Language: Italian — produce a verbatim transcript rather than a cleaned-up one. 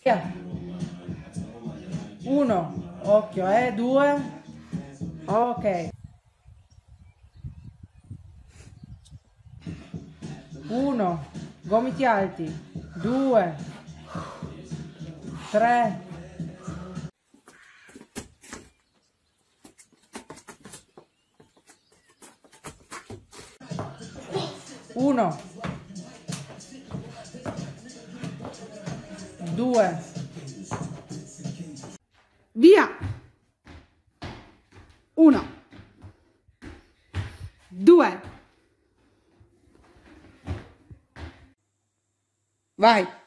Via. Uno, occhio, eh, due, ok. Uno, gomiti alti, due, tre, uno, due, Via! Uno, due, vai!